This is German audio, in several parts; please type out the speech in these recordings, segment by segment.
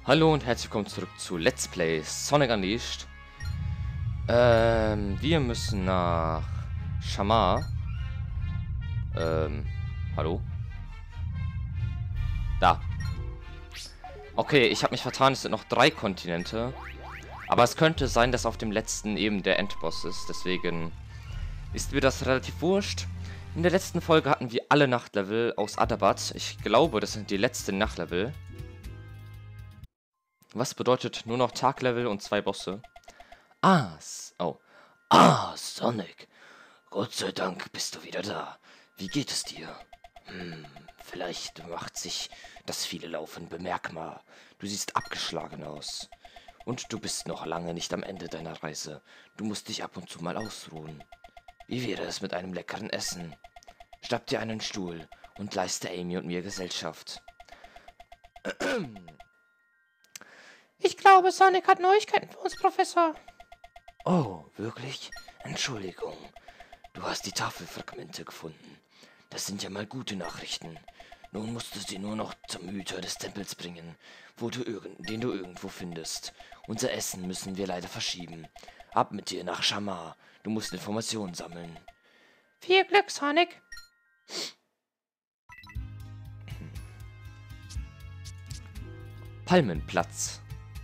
Hallo und herzlich willkommen zurück zu Let's Play Sonic Unleashed. Wir müssen nach Shamar. Hallo? Da. Okay, ich habe mich vertan, es sind noch 3 Kontinente. Aber es könnte sein, dass auf dem letzten eben der Endboss ist. Deswegen ist mir das relativ wurscht. In der letzten Folge hatten wir alle Nachtlevel aus Adabat. Ich glaube, das sind die letzten Nachtlevel. Was bedeutet nur noch Taglevel und 2 Bosse? Sonic. Gott sei Dank bist du wieder da. Wie geht es dir? Vielleicht macht sich das viele Laufen bemerkbar. Du siehst abgeschlagen aus. Und du bist noch lange nicht am Ende deiner Reise. Du musst dich ab und zu mal ausruhen. Wie wäre es mit einem leckeren Essen? Schnapp dir einen Stuhl und leiste Amy und mir Gesellschaft. Ich glaube, Sonic hat Neuigkeiten für uns, Professor. Oh, wirklich? Entschuldigung. Du hast die Tafelfragmente gefunden. Das sind ja mal gute Nachrichten. Nun musst du sie nur noch zum Hüter des Tempels bringen, den du irgendwo findest. Unser Essen müssen wir leider verschieben. Ab mit dir nach Shamar. Du musst Informationen sammeln. Viel Glück, Sonic. Palmenplatz.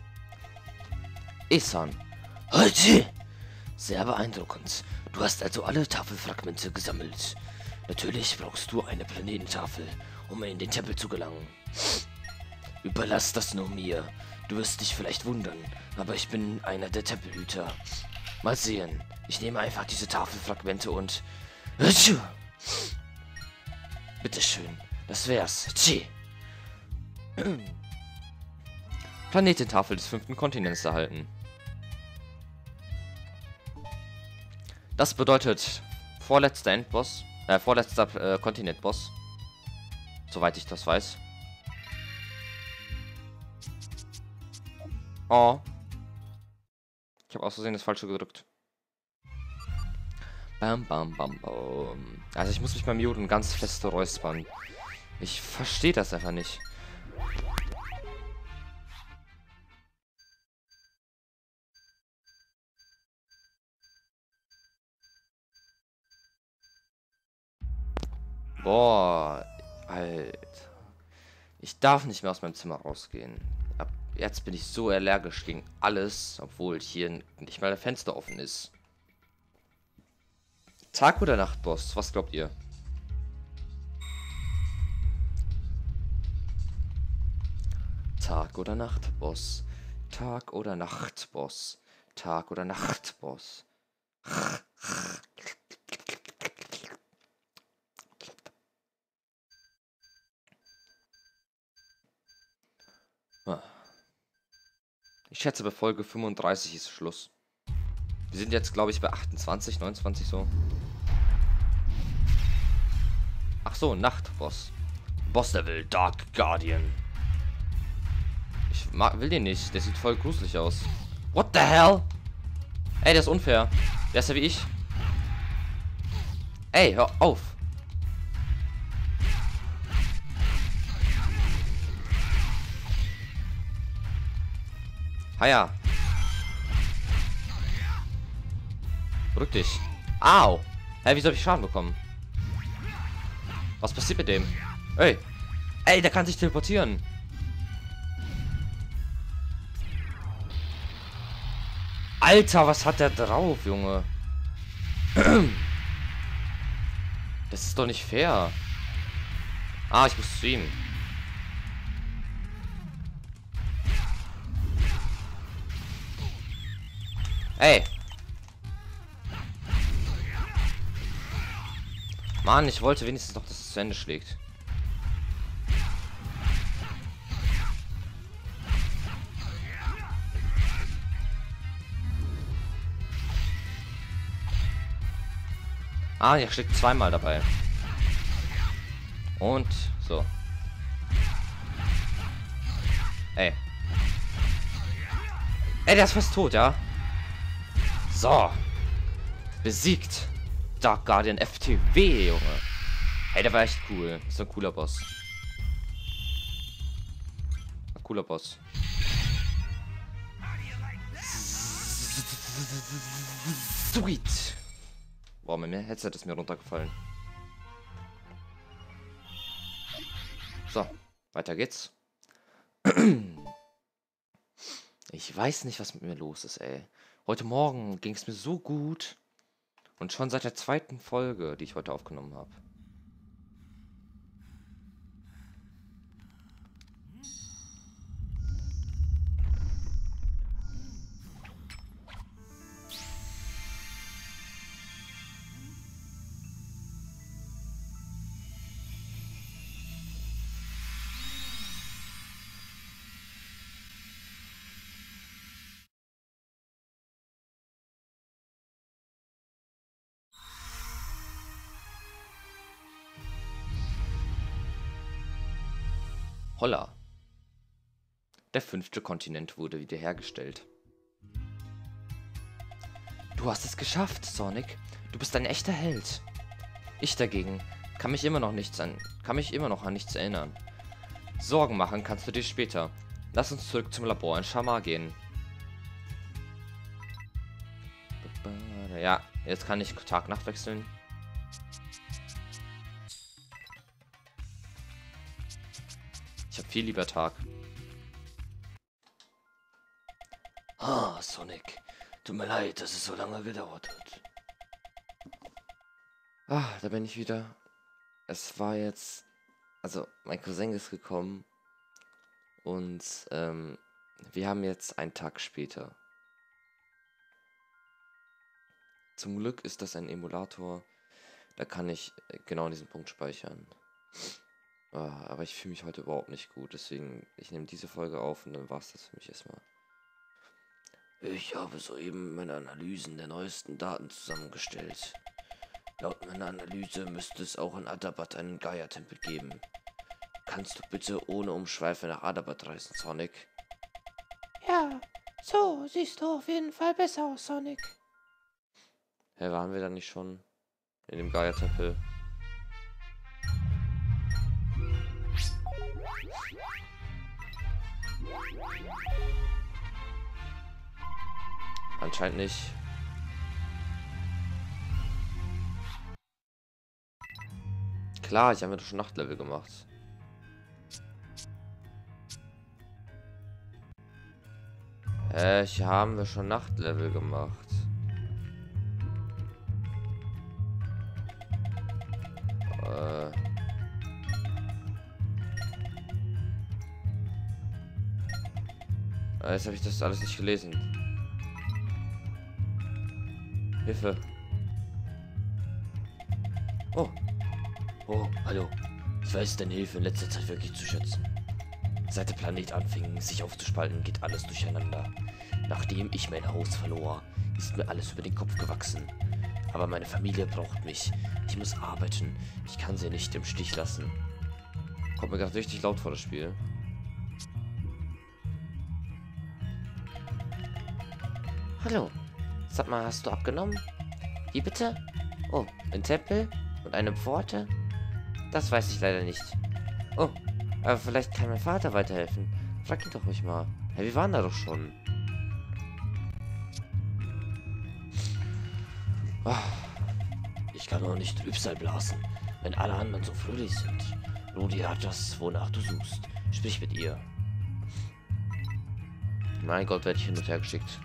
Esan. Hachi! Sehr beeindruckend. Du hast also alle Tafelfragmente gesammelt. Natürlich brauchst du eine Planetentafel, um in den Tempel zu gelangen. Überlass das nur mir. Du wirst dich vielleicht wundern, aber ich bin einer der Tempelhüter. Mal sehen. Ich nehme einfach diese Tafelfragmente und... Hatschu! Bitteschön. Das wär's. Tschie. Planetentafel des 5. Kontinents erhalten. Das bedeutet vorletzter Endboss, vorletzter Kontinentboss. Soweit ich das weiß. Oh. Ich habe aus Versehen das Falsche gedrückt. Bam, bam, bam, bam. Also ich muss mich beim Juden ganz fest räuspern. Ich verstehe das einfach nicht. Boah, Alter. Ich darf nicht mehr aus meinem Zimmer rausgehen. Ab jetzt bin ich so allergisch gegen alles, obwohl hier nicht mal der Fenster offen ist. Tag- oder Nachtboss? Was glaubt ihr? Tag- oder Nachtboss? Tag- oder Nachtboss? Tag- oder Nachtboss? Ich schätze, bei Folge 35 ist Schluss. Wir sind jetzt, glaube ich, bei 28, 29 so. Ach so, Nachtboss. Boss-Level, Dark Guardian. Ich will den nicht. Der sieht voll gruselig aus. What the hell? Ey, der ist unfair. Der ist ja wie ich. Ey, hör auf. Haja. Rück dich. Au. Hä, wieso habe ich Schaden bekommen? Was passiert mit dem? Ey. Ey, der kann sich teleportieren. Alter, was hat der drauf, Junge? Das ist doch nicht fair. Ah, ich muss zu ihm. Ey. Mann, ich wollte wenigstens noch, dass es zu Ende schlägt. Ah, er schlägt zweimal dabei. Und so. Ey. Ey, der ist fast tot, ja? So. Besiegt. Dark Guardian FTW, Junge. Hey, der war echt cool. Ist ein cooler Boss. Ein cooler Boss. Sweet. Boah, mein Headset ist mir runtergefallen. So, weiter geht's. Ich weiß nicht, was mit mir los ist, ey. Heute Morgen ging es mir so gut. Und schon seit der zweiten Folge, die ich heute aufgenommen habe. Holla. Der 5. Kontinent wurde wiederhergestellt. Du hast es geschafft, Sonic. Du bist ein echter Held. Ich dagegen kann mich immer noch an nichts erinnern. Sorgen machen kannst du dir später. Lass uns zurück zum Labor in Shamar gehen. Ja, jetzt kann ich Tag-Nacht wechseln. Ich habe viel lieber Tag. Ah, Sonic. Tut mir leid, dass es so lange gedauert hat. Ah, da bin ich wieder. Es war jetzt... Also, mein Cousin ist gekommen. Und, wir haben jetzt einen Tag später. Zum Glück ist das ein Emulator. Da kann ich genau an diesem Punkt speichern. Aber ich fühle mich heute überhaupt nicht gut. Deswegen, ich nehme diese Folge auf und dann war es das für mich erstmal. Ich habe soeben meine Analysen der neuesten Daten zusammengestellt. Laut meiner Analyse müsste es auch in Adabat einen Gaia-Tempel geben. Kannst du bitte ohne Umschweife nach Adabat reisen, Sonic? Ja, so siehst du auf jeden Fall besser aus, Sonic. Hä, waren wir da nicht schon in dem Gaia-Tempel? Anscheinend nicht. Klar, ich habe doch schon Nachtlevel gemacht. Ich haben wir schon Nachtlevel gemacht. Jetzt habe ich das alles nicht gelesen. Hilfe. Oh. Oh, hallo. Ich weiß deine Hilfe in letzter Zeit wirklich zu schätzen. Seit der Planet anfing, sich aufzuspalten, geht alles durcheinander. Nachdem ich mein Haus verlor, ist mir alles über den Kopf gewachsen. Aber meine Familie braucht mich. Ich muss arbeiten. Ich kann sie nicht im Stich lassen. Kommt mir gerade richtig laut vor, das Spiel. Hallo. Sag mal, hast du abgenommen? Wie bitte? Oh, ein Tempel? Und eine Pforte? Das weiß ich leider nicht. Oh, aber vielleicht kann mein Vater weiterhelfen. Frag ihn doch ruhig mal. Hey, wir waren da doch schon. Oh, ich kann doch nicht Trübsal blasen, wenn alle anderen so fröhlich sind. Rudi hat das, wonach du suchst. Sprich mit ihr. Mein Gott, werde ich hin und her geschickt.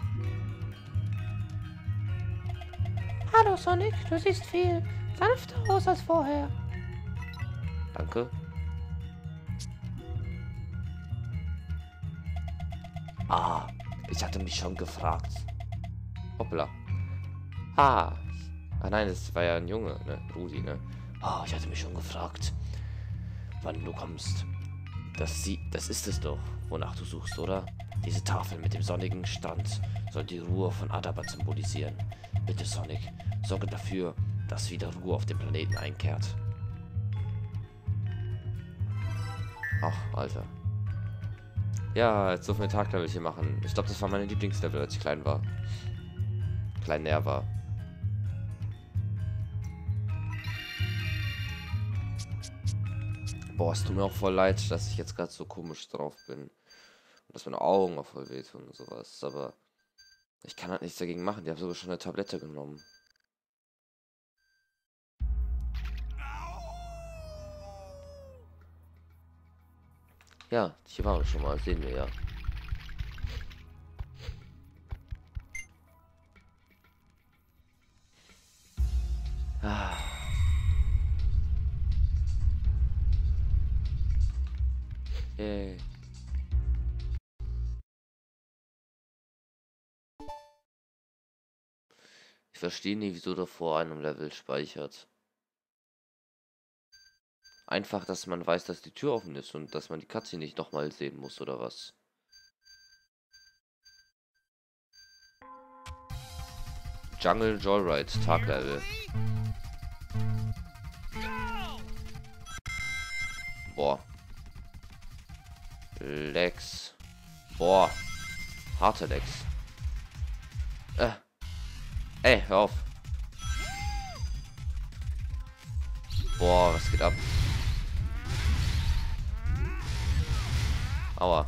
Hallo, Sonic. Du siehst viel sanfter aus als vorher. Danke. Ah, ich hatte mich schon gefragt. Hoppla. Ah. Ah nein, das war ja ein Junge, ne? Rudi, ne? Ah, ich hatte mich schon gefragt, wann du kommst. Das ist es doch, wonach du suchst, oder? Diese Tafel mit dem sonnigen Strand soll die Ruhe von Adabat symbolisieren. Bitte, Sonic, sorge dafür, dass wieder Ruhe auf dem Planeten einkehrt. Ach, Alter. Ja, jetzt dürfen wir Taglevel hier machen. Ich glaube, das war meine Lieblingslevel, als ich klein war. Klein näher war. Boah, es tut mir auch voll leid, dass ich jetzt gerade so komisch drauf bin. Und dass meine Augen auch voll wehtun und sowas. Aber Ich kann halt nichts dagegen machen. Die haben sogar schon eine Tablette genommen. Ja, hier waren wir schon mal. Sehen wir ja. Ah. Yay. Ich verstehe nie, wieso der vor einem Level speichert. Einfach, dass man weiß, dass die Tür offen ist und dass man die Katze nicht nochmal sehen muss, oder was? Jungle Joyride, Taglevel. Boah. Lex. Boah. Harte Lex. Ey, hör auf. Boah, was geht ab? Aua.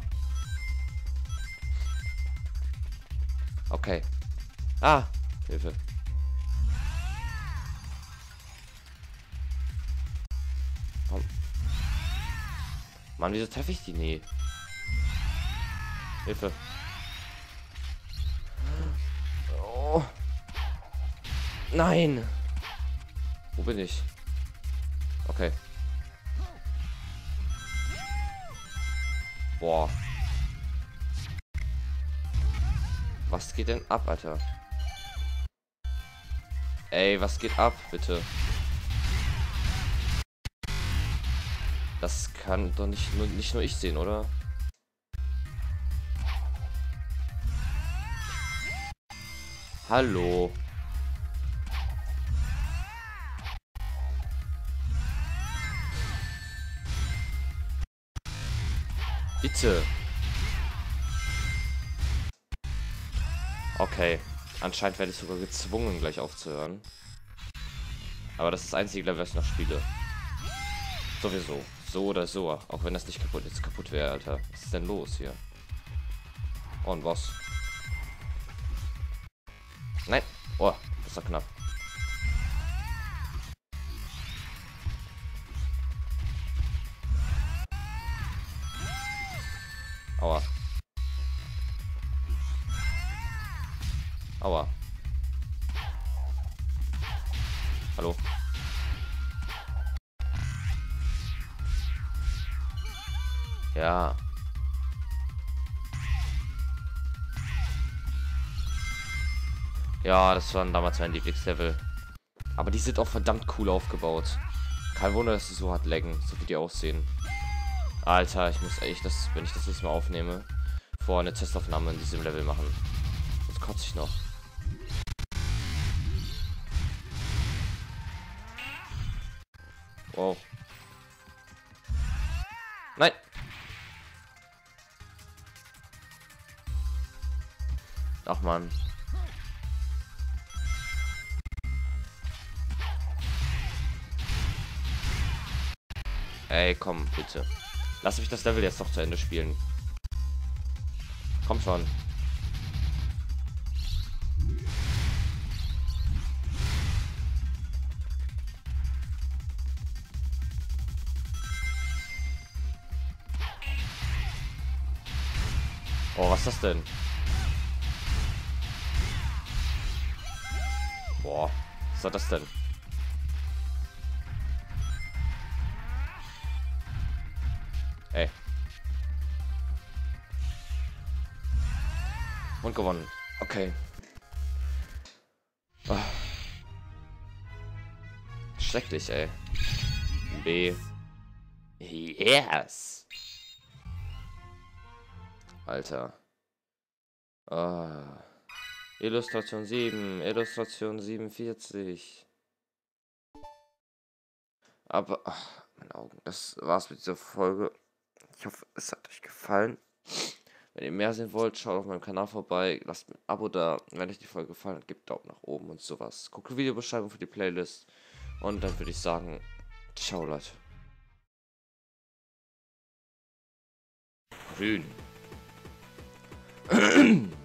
Okay. Ah, Hilfe. Oh. Mann, wieso treffe ich die nie? Hilfe. Oh. Nein. Wo bin ich? Okay. Boah. Was geht denn ab, Alter? Ey, was geht ab, bitte? Das kann doch nicht nur ich sehen, oder? Hallo. Bitte. Okay. Anscheinend werde ich sogar gezwungen, gleich aufzuhören. Aber das ist das einzige Level, was ich noch spiele. Sowieso. So oder so. Auch wenn das nicht kaputt wäre, Alter. Was ist denn los hier? Oh, ein Boss. Nein. Oh, das war knapp. Aua. Aua. Hallo. Ja. Ja, das waren damals mein Lieblingslevel. Aber die sind auch verdammt cool aufgebaut. Kein Wunder, dass sie so hart laggen, so wie die aussehen. Alter, ich muss echt, wenn ich das nächste Mal aufnehme, vor eine Testaufnahme in diesem Level machen. Sonst kotze ich noch. Wow. Nein. Ach man. Ey, komm, bitte. Lass mich das Level jetzt noch zu Ende spielen. Komm schon. Oh, was ist das denn? Boah, was war das denn? Ey. Und gewonnen. Okay. Oh. Schrecklich, ey. B. Yes. Alter. Ah. Illustration 7. Illustration 47. Aber, ach, meine Augen. Das war's mit dieser Folge. Ich hoffe, es hat euch gefallen. Wenn ihr mehr sehen wollt, schaut auf meinem Kanal vorbei. Lasst mir ein Abo da. Und wenn euch die Folge gefallen hat, gebt Daumen nach oben und sowas. Guckt die Videobeschreibung für die Playlist. Und dann würde ich sagen, ciao, Leute. Grün.